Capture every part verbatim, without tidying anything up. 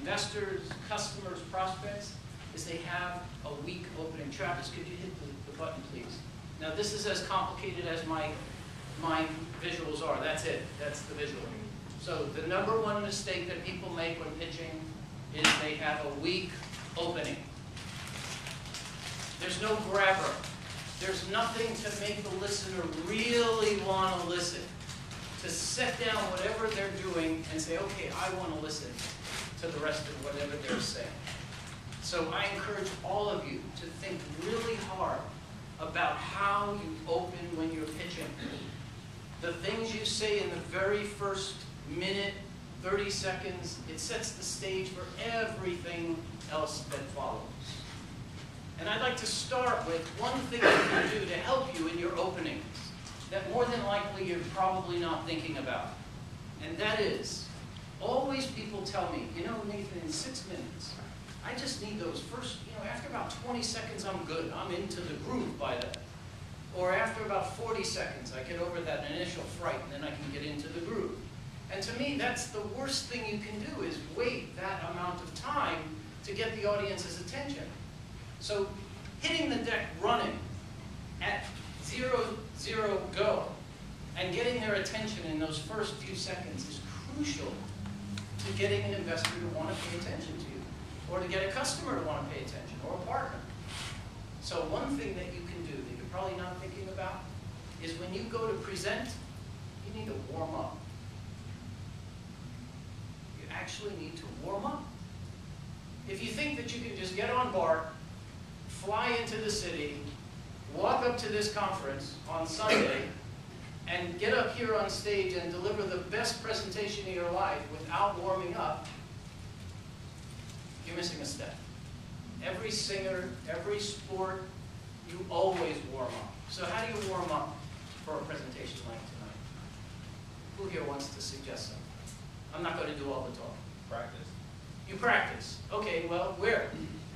investors, customers, prospects, is they have a weak opening. Travis, could you hit the, the button, please? Now, this is as complicated as my, my visuals are. That's it. That's the visual. So the number one mistake that people make when pitching is they have a weak opening. There's no grabber. There's nothing to make the listener really want to listen. To set down whatever they're doing and say, okay, I want to listen to the rest of whatever they're saying. So I encourage all of you to think really hard about how you open when you're pitching. The things you say in the very first minute, thirty seconds, it sets the stage for everything else that follows. And I'd like to start with one thing you can do to help you in your openings that more than likely you're probably not thinking about. And that is, always people tell me, you know, Nathan, in six minutes, I just need those first, you know, after about twenty seconds, I'm good. I'm into the groove by then. Or after about forty seconds, I get over that initial fright, and then I can get into the groove. And to me, that's the worst thing you can do, is wait that amount of time to get the audience's attention. So hitting the deck running at zero, zero, go, and getting their attention in those first few seconds is crucial to getting an investor to want to pay attention to you, or to get a customer to want to pay attention, or a partner. So one thing that you can do that you're probably not thinking about is when you go to present, you need to warm up. You actually need to warm up. If you think that you can just get on board, fly into the city, walk up to this conference on Sunday, and get up here on stage and deliver the best presentation of your life without warming up, you're missing a step. Every singer, every sport, you always warm up. So how do you warm up for a presentation like tonight? Who here wants to suggest something? I'm not going to do all the talking. Practice. You practice. Okay, well, where?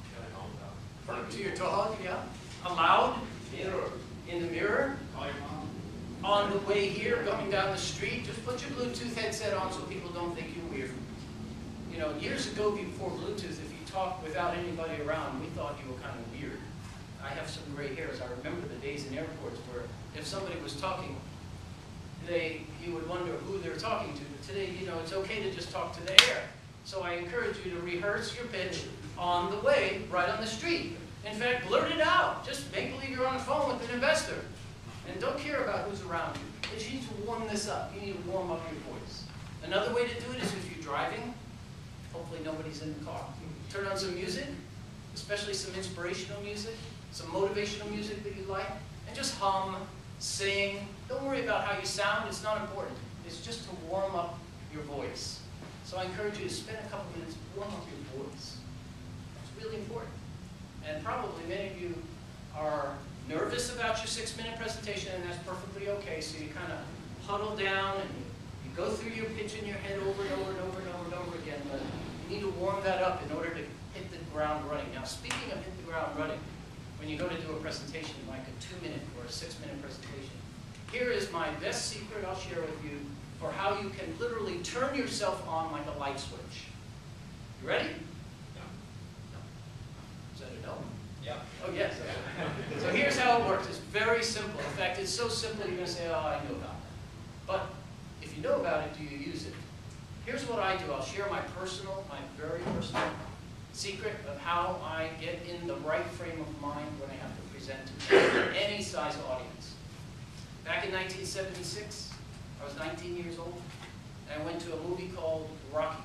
To your dog, yeah. Aloud? Mirror. In the mirror? Call your mom. On the way here, going down the street, just put your Bluetooth headset on so people don't think you're weird. You know, years ago before Bluetooth, if you talked without anybody around, we thought you were kind of weird. I have some gray hairs. I remember the days in airports where if somebody was talking, they, you would wonder who they're talking to. But today, you know, it's okay to just talk to the air. So I encourage you to rehearse your pitch on the way, right on the street. In fact, blurt it out. Just make believe you're on the phone with an investor. And don't care about who's around you. But you need to warm this up. You need to warm up your voice. Another way to do it is if you're driving, hopefully nobody's in the car. Turn on some music, especially some inspirational music, some motivational music that you like, and just hum, sing. Don't worry about how you sound. It's not important. It's just to warm up your voice. So I encourage you to spend a couple minutes warm up your voice. It's really important. And probably many of you are nervous about your six-minute presentation, and that's perfectly okay. So you kind of huddle down and you, you go through your pitch in your head over and over and over and over and over again. But you need to warm that up in order to hit the ground running. Now, speaking of hit the ground running, when you go to do a presentation, like a two-minute or a six-minute presentation, here is my best secret I'll share with you for how you can literally turn yourself on like a light switch. You ready? No. No. Is that a no? Yeah. Oh, yes. So here's how it works. It's very simple. In fact, it's so simple you're going to say, oh, I know about that. But if you know about it, do you use it? Here's what I do. I'll share my personal, my very personal secret of how I get in the right frame of mind when I have to present to any size audience. Back in nineteen seventy-six, I was nineteen years old, and I went to a movie called Rocky.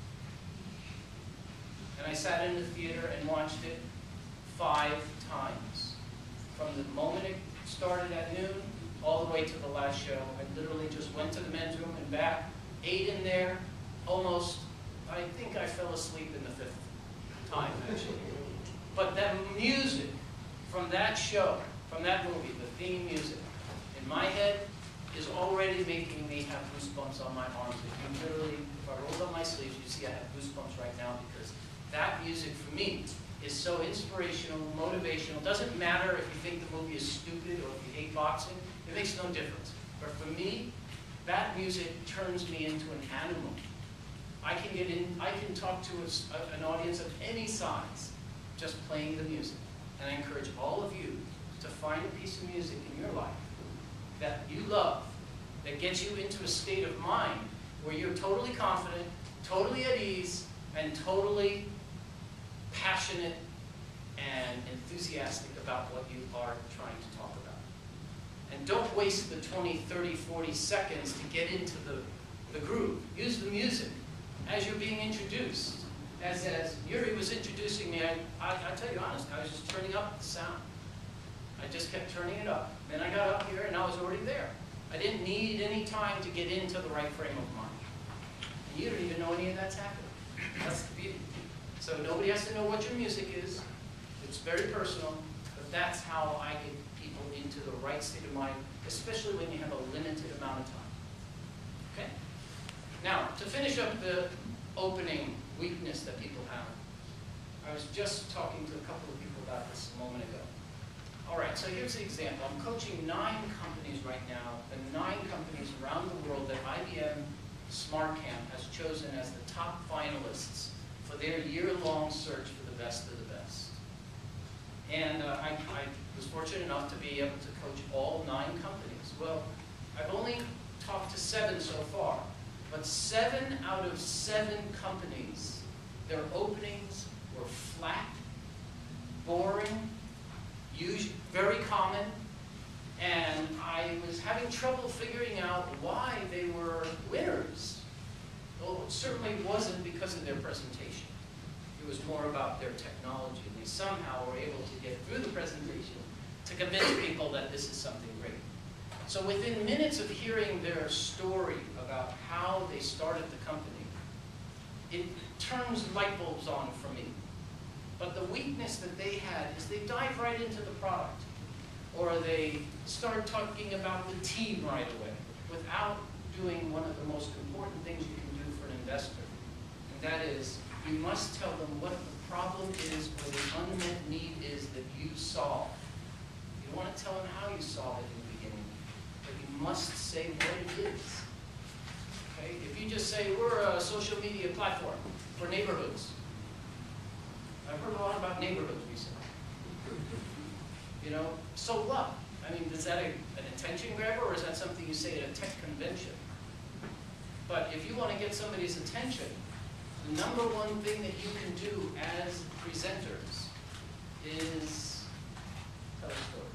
And I sat in the theater and watched it five times. From the moment it started at noon all the way to the last show. I literally just went to the men's room and back, ate in there, almost, I think I fell asleep in the fifth time, actually. But that music from that show, from that movie, the theme music, in my head is already making me have goosebumps on my arms. If you literally, if I rolled up my sleeves, you see I have goosebumps right now because that music for me is so inspirational, motivational. Doesn't matter if you think the movie is stupid or if you hate boxing. It makes no difference. But for me, that music turns me into an animal. I can get in, I can talk to a, an audience of any size, just playing the music. And I encourage all of you to find a piece of music in your life that you love, that gets you into a state of mind where you're totally confident, totally at ease, and totally passionate and enthusiastic about what you are trying to talk about. And don't waste the twenty, thirty, forty seconds to get into the, the groove. Use the music as you're being introduced. As, as Yuri was introducing me, I, I, I tell you honestly, I was just turning up the sound. I just kept turning it up. Then I got up here and I was already there. I didn't need any time to get into the right frame of mind. And you don't even know any of that's happening. That's the beauty. So nobody has to know what your music is. It's very personal, but that's how I get people into the right state of mind, especially when you have a limited amount of time. Okay? Now, to finish up the opening weakness that people have, I was just talking to a couple of people about this a moment ago. All right, so here's the example. I'm coaching nine companies right now, the nine companies around the world that I B M SmartCamp has chosen as the top finalists for their year-long search for the best of the best. And uh, I, I was fortunate enough to be able to coach all nine companies. Well, I've only talked to seven so far, but seven out of seven companies, their openings were flat, boring, usually very common, and I was having trouble figuring out why they were winners. Well, it certainly wasn't because of their presentation. It was more about their technology. They somehow were able to get through the presentation to convince people that this is something great. So within minutes of hearing their story about how they started the company, it turns light bulbs on for me. But the weakness that they had is they dive right into the product, or they start talking about the team right away without doing one of the most important things you can do for an investor. And that is, you must tell them what the problem is or the unmet need is that you solve. You don't want to tell them how you solve it in the beginning, but you must say what it is. Okay? If you just say, we're a social media platform for neighborhoods. I've heard a lot about neighborhoods recently. You know, so what? I mean, is that a, an attention grabber, or is that something you say at a tech convention? But if you want to get somebody's attention, the number one thing that you can do as presenters is tell a story.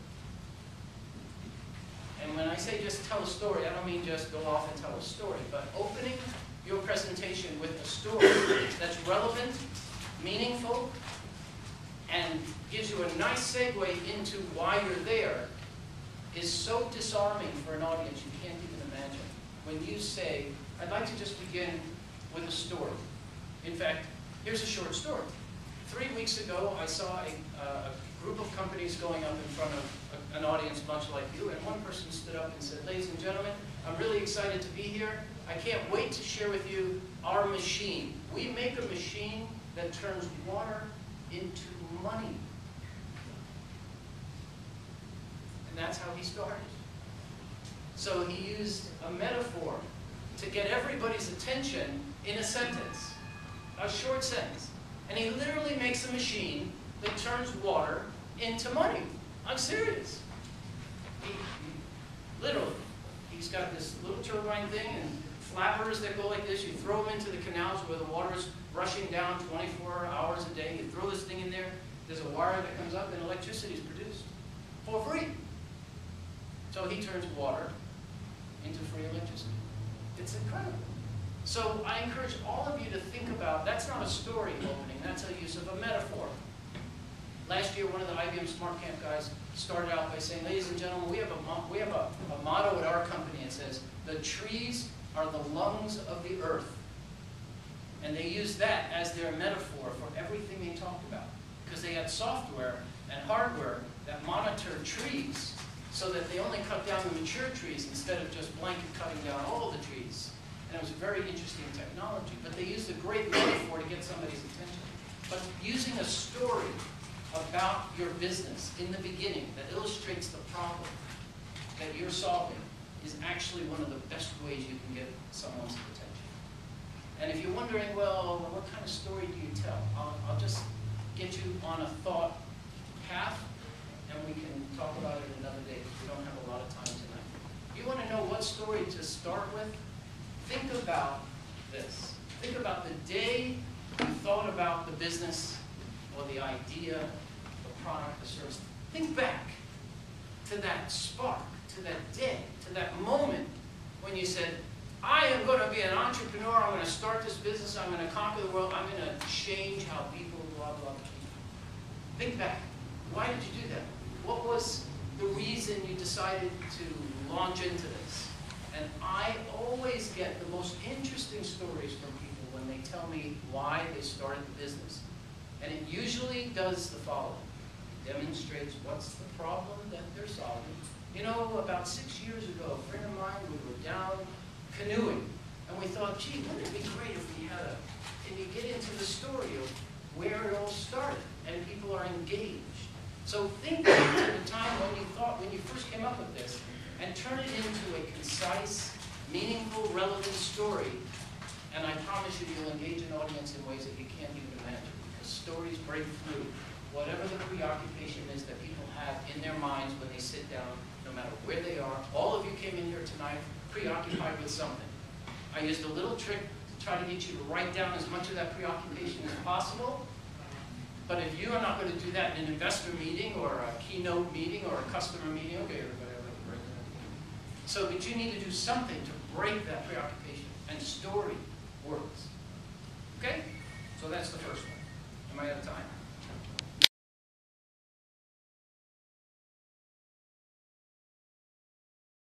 And when I say just tell a story, I don't mean just go off and tell a story, but opening your presentation with a story that's relevant, meaningful, and gives you a nice segue into why you're there is so disarming for an audience you can't even imagine. When you say, I'd like to just begin with a story. In fact, here's a short story. Three weeks ago, I saw a, uh, a group of companies going up in front of a, an audience much like you, and one person stood up and said, ladies and gentlemen, I'm really excited to be here. I can't wait to share with you our machine. We make a machine that turns water into money. And that's how he started. So he used a metaphor to get everybody's attention in a sentence, a short sentence. And he literally makes a machine that turns water into money. I'm serious. He, he, literally. He's got this little turbine thing and flappers that go like this. You throw them into the canals where the water's rushing down twenty-four hours a day. You throw this thing in there. There's a wire that comes up and electricity is produced for free. So he turns water into free electricity. It's incredible. So I encourage all of you to think about, that's not a story opening, that's a use of a metaphor. Last year, one of the I B M SmartCamp guys started out by saying, ladies and gentlemen, we have a, we have a, a motto at our company. It says, the trees are the lungs of the earth. And they used that as their metaphor for everything they talked about. Because they had software and hardware that monitored trees so that they only cut down the mature trees instead of just blanket cutting down all the trees. And it was a very interesting technology. But they used a great metaphor to get somebody's attention. But using a story about your business in the beginning that illustrates the problem that you're solving is actually one of the best ways you can get someone's attention. And if you're wondering, well, what kind of story do you tell? I'll, I'll just get you on a thought path, and we can talk about it another day, because we don't have a lot of time tonight. If you want to know what story to start with, think about this. Think about the day you thought about the business or the idea, the product, the service. Think back to that spark, to that day, to that moment when you said, I am going to be an entrepreneur, I'm going to start this business, I'm going to conquer the world, I'm going to change how people, blah, blah, blah. Think back. Why did you do that? What was the reason you decided to launch into this? And I always get the most interesting stories from people when they tell me why they started the business. And it usually does the following. It demonstrates what's the problem that they're solving. You know, about six years ago, a friend of mine, we were down canoeing, and we thought, gee, wouldn't it be great if we had a, can you get into the story of where it all started, and people are engaged. So think back to the time when you thought, when you first came up with this, and turn it into a concise, meaningful, relevant story, and I promise you, you'll engage an audience in ways that you can't even imagine, because stories break through whatever the preoccupation is that people have in their minds when they sit down, no matter where they are. All of you came in here tonight preoccupied with something. I used a little trick to try to get you to write down as much of that preoccupation as possible. But if you are not going to do that in an investor meeting or a keynote meeting or a customer meeting, okay, everybody, everybody, break that. So, but you need to do something to break that preoccupation, and story works. Okay? So that's the first one. Am I out of time?